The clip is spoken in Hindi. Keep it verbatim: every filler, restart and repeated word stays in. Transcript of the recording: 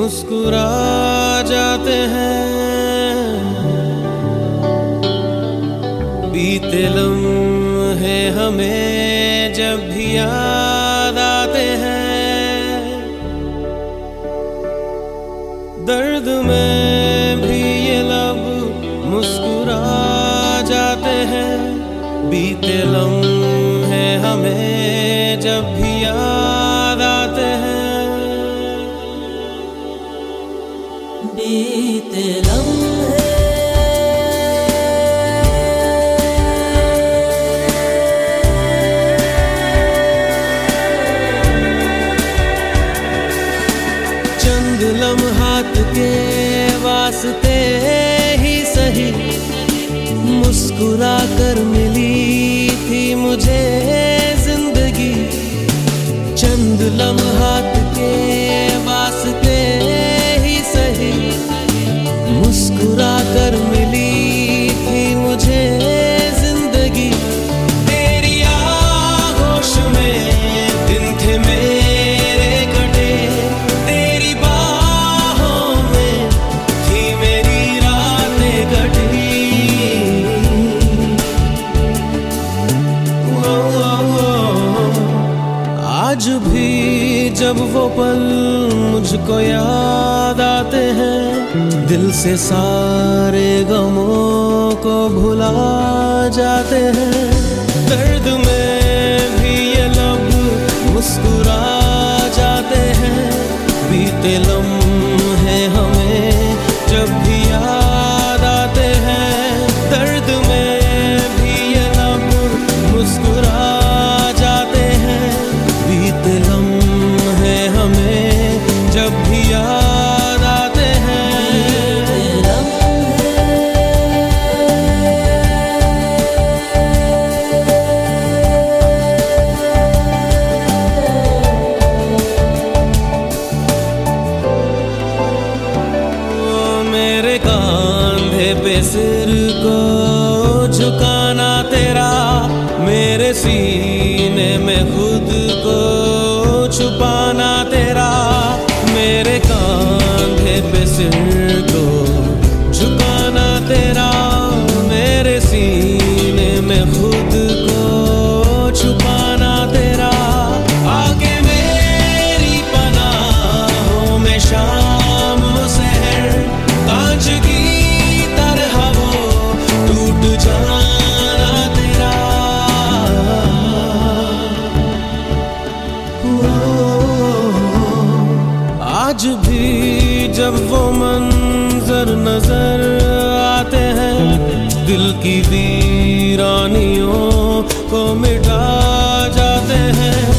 मुस्कुरा जाते हैं। बीते लम्हे हमें जब भी याद आते हैं, दर्द में भी ये लब मुस्कुरा जाते हैं। बीते लम्हे हमें जब भी याद आते हैं, बीते लम्हे चंद लम्हात के वास्ते ही सही मुस्कुरा कर मिली थी मुझे जिंदगी। चंद लम्हात के वास्ते ही सही मुस्कुरा कर मिली थी मुझे जिंदगी। तेरी आगोश में दिन थे मेरे कटे, तेरी बाहों में थी मेरी रातें कटी। आज भी जब वो पल मुझको याद आते हैं, दिल से सारे गमों को भुला जाते हैं। दर्द में भी ये लब मुस्कुरा जाते हैं। बीते लम्हे हमें जब भी याद आते हैं, दर्द में भी ये लब मुस्कुरा जाते हैं। बीते लम्हे हमें जब भी याद आते हैं, मेरे कांधे पे सिर को झुकाना तेरा, मेरे सीने में खुद को छुपाना तेरा। मेरे कांधे पे सिर को झुकाना तेरा, मेरे सीने में खुद को छुपाना तेरा। आगे मेरी पनाहों में शाम शहर कांच की तरह वो टूट जाना तेरा। आज भी जब वो मंजर नजर आते हैं, दिल की वीरानियों को मिटा जाते हैं।